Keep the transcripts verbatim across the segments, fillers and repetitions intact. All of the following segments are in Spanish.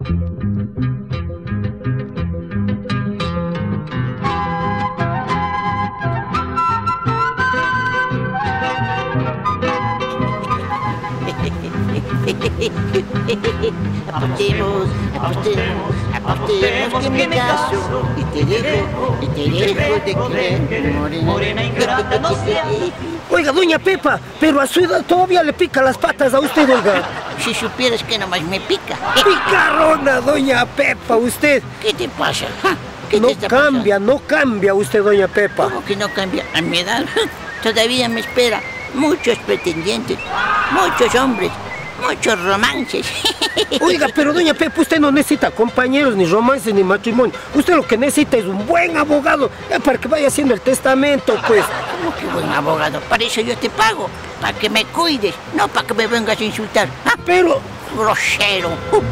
Apostemos, apostemos, apostemos que me caso y te dejo, y te dejo de creer, morena ingrata no sea. Oiga, doña Pepa, pero a su edad todavía le pica las patas a usted, oiga. Si supieras que nomás me pica. Picarrona, doña Pepa, usted. ¿Qué te pasa? ¿Qué No te está cambia, pasando? no cambia usted, doña Pepa. ¿Cómo que no cambia? A mi edad todavía me espera muchos pretendientes, muchos hombres, muchos romances. Oiga, pero doña Pepa, usted no necesita compañeros, ni romances, ni matrimonio. Usted lo que necesita es un buen abogado, ya para que vaya haciendo el testamento, pues. ¿Cómo que buen abogado? Para eso yo te pago, para que me cuides, no para que me vengas a insultar. ¿Ah? Pero... Grosero.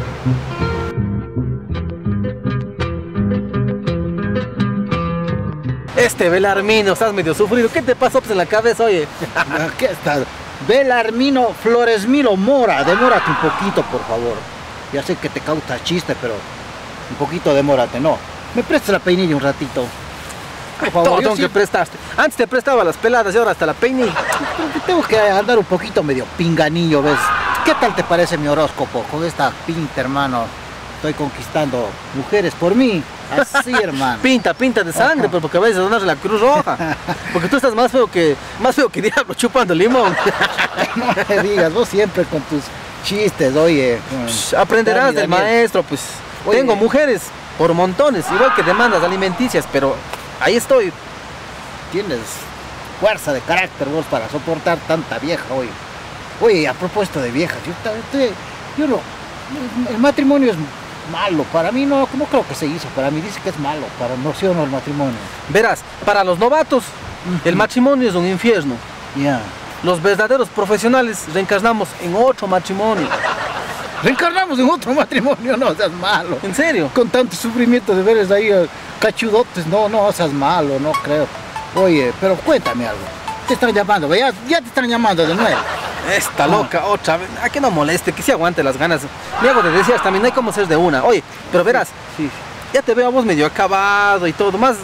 Este Belarmino, estás medio sufrido. ¿Qué te pasó pues, en la cabeza, oye? ¿Qué estás? Belarmino Floresmilo Mora, demórate un poquito, por favor. Ya sé que te causa chiste, pero un poquito demórate, ¿no? ¿Me prestas la peinilla un ratito? Por favor, Todo yo que siempre- prestaste. Antes te prestaba las peladas y ahora hasta la peinilla. Creo que tengo que andar un poquito medio pinganillo, ¿ves? ¿Qué tal te parece mi horóscopo? Con esta pinta, hermano. Estoy conquistando mujeres por mí. Así, hermano. Pinta, pinta de sangre, pero porque vayas a donarle la Cruz Roja. Porque tú estás más feo que más feo que diablo chupando limón. No me digas, vos siempre con tus chistes, oye. Psh, Aprenderás del maestro, pues. Oye. Tengo mujeres por montones, igual que demandas alimenticias, pero ahí estoy. Tienes fuerza de carácter vos para soportar tanta vieja, oye. Oye, a propósito de viejas, yo, ta- te- yo no... El matrimonio es malo, para mí no, no creo que se hizo, para mí dice que es malo, para no sí o no el matrimonio. Verás, para los novatos, el matrimonio es un infierno. Ya. Los verdaderos profesionales reencarnamos en otro matrimonio. Reencarnamos en otro matrimonio, no seas malo. ¿En serio? Con tanto sufrimiento de veres ahí eh, cachudotes, no, no seas malo, no creo. Oye, pero cuéntame algo. Te están llamando, ya, ya te están llamando de nuevo. Esta loca, otra vez. ¿A que no moleste? Que se aguante las ganas. Me hago de decías también, no hay como ser de una. Oye, pero verás, Sí. ya te veo a vos medio acabado y todo. Más,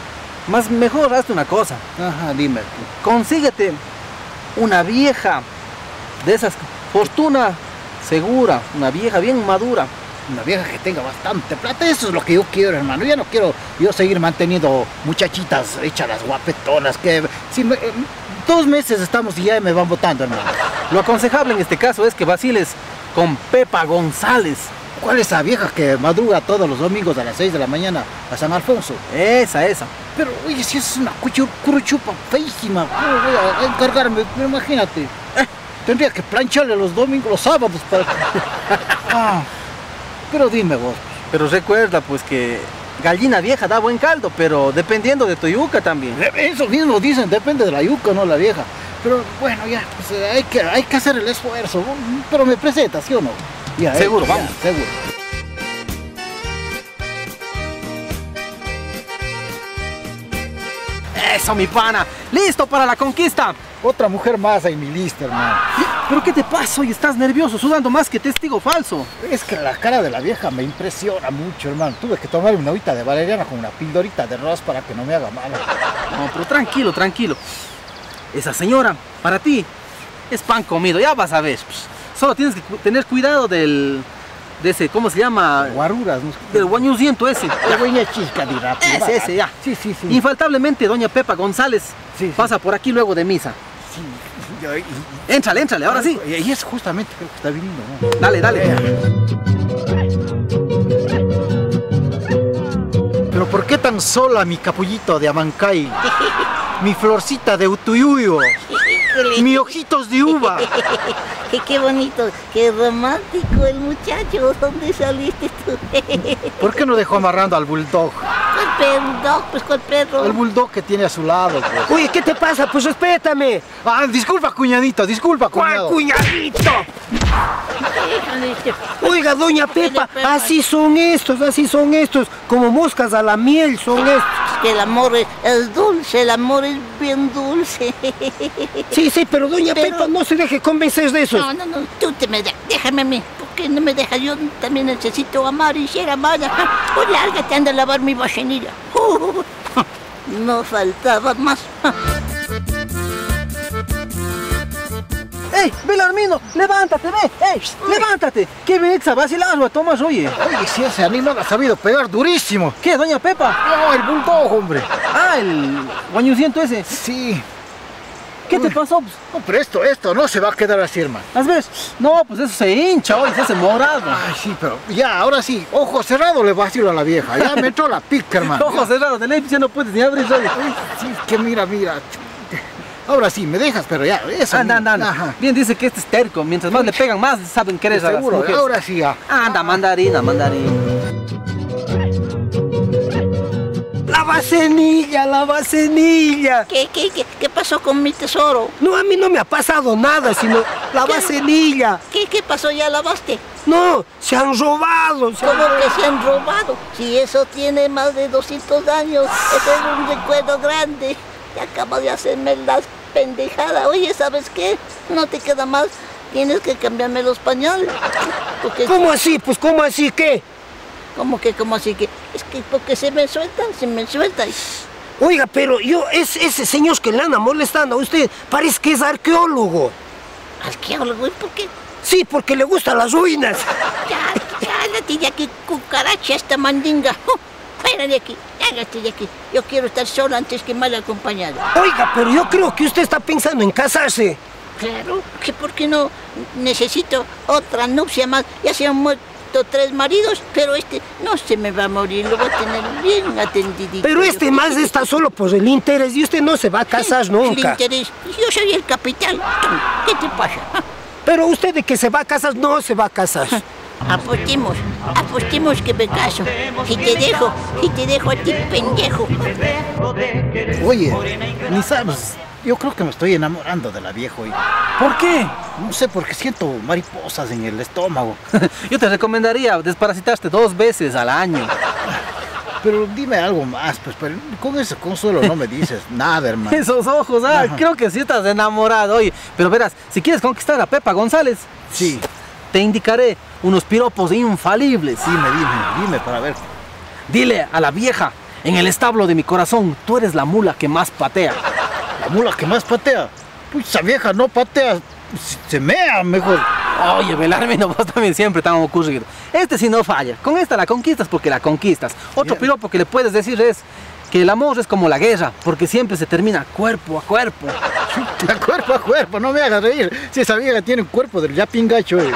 más mejor hazte una cosa. Ajá, dime. Consíguete una vieja de esas, fortuna segura, una vieja bien madura. Una vieja que tenga bastante plata, eso es lo que yo quiero, hermano. Yo no quiero yo seguir manteniendo muchachitas hechas las guapetonas que si me- eh, dos meses estamos y ya me van votando, hermano. Lo aconsejable en este caso es que vaciles con Pepa González. ¿Cuál es esa vieja que madruga todos los domingos a las seis de la mañana a San Alfonso? Esa, esa. Pero, oye, si es una cuchu- curuchupa feísima, ¿cómo voy a encargarme? Imagínate. Eh, tendría que plancharle los domingos, los sábados para... Ah, pero dime vos. Pero recuerda pues que gallina vieja da buen caldo, pero dependiendo de tu yuca también. Eso mismo dicen, depende de la yuca, no la vieja. Pero bueno, ya, pues, eh, hay, que, hay que hacer el esfuerzo. Pero me presentas, ¿sí o no? Ya, Seguro, eh, ya, vamos. seguro. Eso, mi pana. Listo para la conquista. Otra mujer más en mi lista, hermano. ¿Pero qué te pasa? Hoy estás nervioso, sudando más que testigo falso. Es que la cara de la vieja me impresiona mucho, hermano. Tuve que tomar una agüita de valeriana con una pildorita de arroz para que no me haga mal. No, pero tranquilo, tranquilo. Esa señora, para ti, es pan comido, ya vas a ver. Pues, solo tienes que cu- tener cuidado del... de ese, ¿cómo se llama? Guaruras, ¿no? Del guañuziento ese. La güeña chisca de rápido. Ese, ese, ya. Sí, sí, sí. Infaltablemente, doña Pepa González Sí, sí. pasa por aquí luego de misa. Sí, y- y- Éntrale, éntrale, ahora sí. Y es justamente creo que está viniendo, ¿no? Dale, dale. Pero ¿por qué tan sola mi capullito de Amancay? Mi florcita de Utuyuyo, mi ojitos de uva. Qué bonito, qué romántico el muchacho. ¿Dónde saliste tú? ¿Por qué no dejó amarrando al bulldog? ¿Cuál perro? Pues cuál perro. El bulldog que tiene a su lado, pues. Oye, ¿qué te pasa? Pues respétame. Ah, disculpa, cuñadito, disculpa, ¿Cuál cuñado. cuñadito? Déjale este- Oiga, doña Pepa, así son estos, así son estos. Como moscas a la miel son estos. Que el amor es, es dulce, el amor es bien dulce. Sí, sí, pero doña Pero- Pepa no se deje convencer de eso. No, no, no, tú te me da- déjame a mí. qué no me dejas? Yo también necesito amar y ser amada. Pues lárgate, anda a lavar mi vacinilla. Uh, no faltaba más. ¡Ey, Belarmino! ¡Levántate, ve! ¡Ey, levántate! ¡Qué venís a vacilar, a Tomás, oye! Oye, si ese animal ha sabido pegar durísimo. ¿Qué, doña Pepa? No, el bulldog, hombre. Ah, el guañuciento ese. Sí. ¿Qué te pasó? Pues? No, pero esto, esto no se va a quedar así, hermano. ¿Las ves? No, pues eso se hincha, oye, se hace morado. Ay, sí, pero ya, ahora sí, ojo cerrado le vacilo a la vieja. Ya me entró la pica, hermano. Ojos cerrados, de ley ya no puedes ni abrir, oye. Ay, sí, que mira, mira. Ahora sí, me dejas, pero ya, eso. Anda, anda, anda. Ajá. Bien dice que este es terco. Mientras más le pegan, más saben que eres a las Seguro, mujeres. ahora sí ya. Anda, mandarina, mandarina. La vasenilla, la vasenilla. ¿Qué, qué, qué, qué pasó con mi tesoro? No, a mí no me ha pasado nada, sino la vasenilla. ¿Qué, qué pasó? ¿Ya lavaste? No, se han robado. Se han ¿Cómo robado. que se han robado? Si eso tiene más de doscientos años, ese es un recuerdo grande. Y acabo de hacerme las pendejadas. Oye, ¿sabes qué? No te queda más. Tienes que cambiarme los pañales. Porque, ¿Cómo así? Pues, ¿cómo así qué? ¿Cómo que, cómo así que? Es que porque se me sueltan, se me sueltan. Oiga, pero yo, es, ese señor que le anda molestando a usted, parece que es arqueólogo. Arqueólogo, ¿y por qué? Sí, porque le gustan las ruinas. Ya, ya, ándate de aquí, cucaracha esta mandinga. Fuera de aquí, hágate de aquí. Yo quiero estar sola antes que mal acompañada. Oiga, pero yo creo que usted está pensando en casarse. Claro, que por qué no necesito otra nupcia más. Ya se han muerto tres maridos, pero este no se me va a morir, lo voy a tener bien atendidito. Pero este Yo- más está solo por el interés y usted no se va a casar El nunca. interés. Yo soy el capitán. ¿Qué te pasa? Pero usted de que se va a casar, no se va a casar. Apostemos, apostemos que me caso. Y te dejo, y te dejo a ti, pendejo. Oye, ni sabes, yo creo que me estoy enamorando de la vieja hoy. ¿Por qué? No sé, porque siento mariposas en el estómago. Yo te recomendaría desparasitarte dos veces al año. Pero dime algo más, pues, pero con ese consuelo no me dices nada, hermano. Esos ojos, ah, Ajá. creo que sí estás enamorado, oye. Pero verás, si quieres conquistar a Pepa González, Sí, te indicaré unos piropos infalibles. dime, dime, dime para ver. Dile a la vieja, en el establo de mi corazón, tú eres la mula que más patea. La mula que más patea. Pues esa vieja no patea, se- se mea mejor. Oye, Belarmino, vos también siempre tan ocurrido. Este sí no falla. Con esta la conquistas porque la conquistas. Otro Bien. piropo que le puedes decir es que el amor es como la guerra, porque siempre se termina cuerpo a cuerpo. Chuta, cuerpo a cuerpo, no me hagas reír. Si esa vieja tiene un cuerpo del ya pingacho, eh.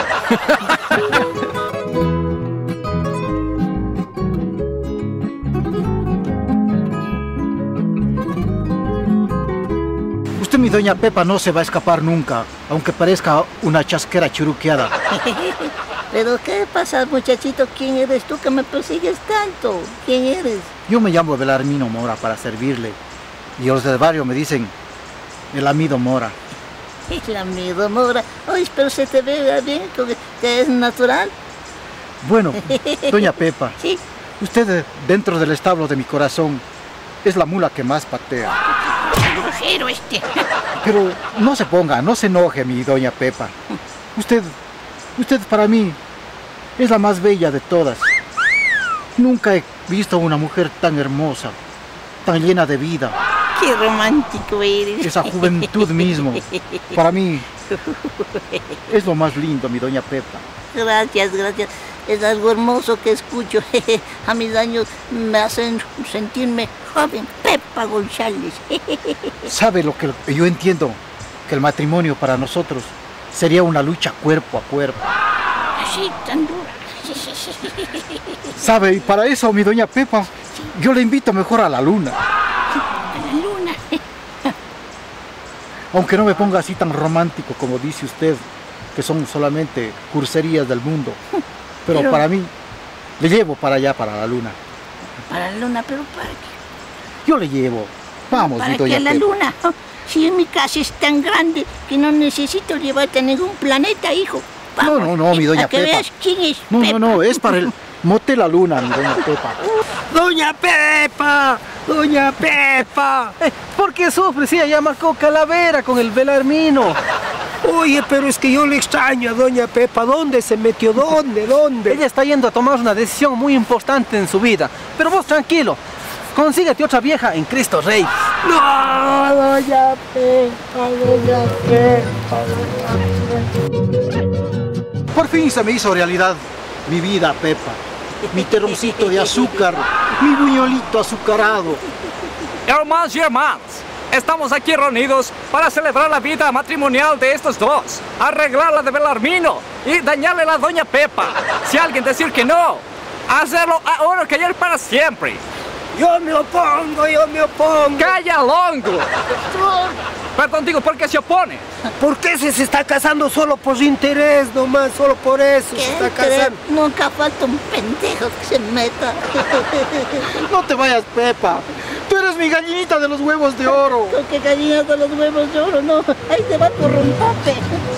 Usted, mi doña Pepa, no se va a escapar nunca, aunque parezca una chasquera churuqueada. Pero ¿qué pasa, muchachito? ¿Quién eres tú que me persigues tanto? ¿Quién eres? Yo me llamo Belarmino Mora para servirle. Y los del barrio me dicen el amido Mora. El amigo Mora. Oye, pero se te ve bien, que es natural. Bueno, doña Pepa, Sí. usted eh, dentro del establo de mi corazón es la mula que más patea. Grosero este. Pero no se ponga, no se enoje, mi doña Pepa. Usted, usted para mí es la más bella de todas. Nunca he visto una mujer tan hermosa, tan llena de vida. Qué romántico eres. Esa juventud mismo, para mí es lo más lindo, mi doña Pepa. Gracias, gracias. Es algo hermoso que escucho. A mis años me hacen sentirme joven. Pepa González. ¿Sabe lo que yo entiendo? Que el matrimonio para nosotros sería una lucha cuerpo a cuerpo. Así, tan dura. ¿Sabe? Y para eso, mi doña Pepa, yo le invito mejor a la luna. A la luna. Aunque no me ponga así tan romántico como dice usted, que son solamente curserías del mundo. Pero, Pero- para mí, le llevo para allá, para la luna. Para la luna, pero ¿para qué? Yo le llevo. Vamos, ¿Para mi qué doña a la Pepa. luna? Si en mi casa es tan grande que no necesito llevarte a ningún planeta, hijo. No, no, no, mi doña a que Pepa. veas quién es No, Pepa. no, no, es para el motel La Luna, mi doña Pepa. ¡Doña Pepa! ¡Doña Pepa! Eh, ¿Por qué sufre? Sí, ella marcó calavera con el Belarmino. Oye, pero es que yo le extraño a doña Pepa. ¿Dónde se metió? ¿Dónde? ¿Dónde? Ella está yendo a tomar una decisión muy importante en su vida. Pero vos tranquilo, consíguete otra vieja en Cristo Rey. No, doña Pepa, doña Pepa, doña Pepa. Por fin se me hizo realidad mi vida, Pepa. Mi terroncito de azúcar, mi buñuelito azucarado. Hermanos y hermanas, estamos aquí reunidos para celebrar la vida matrimonial de estos dos, arreglarla de Belarmino y dañarle a la doña Pepa. Si alguien decir que no, hacerlo ahora, callar para siempre. Yo me opongo, yo me opongo. ¡Calla, Longo! Perdón, digo, ¿por qué se opone? ¿Por qué se, se está casando solo por interés nomás? Solo por eso se está casando. Nunca falta un pendejo que se meta. No te vayas, Pepa. Tú eres mi gallinita de los huevos de oro. Con que gallinas de los huevos de oro, no. Ahí te va tu rompope.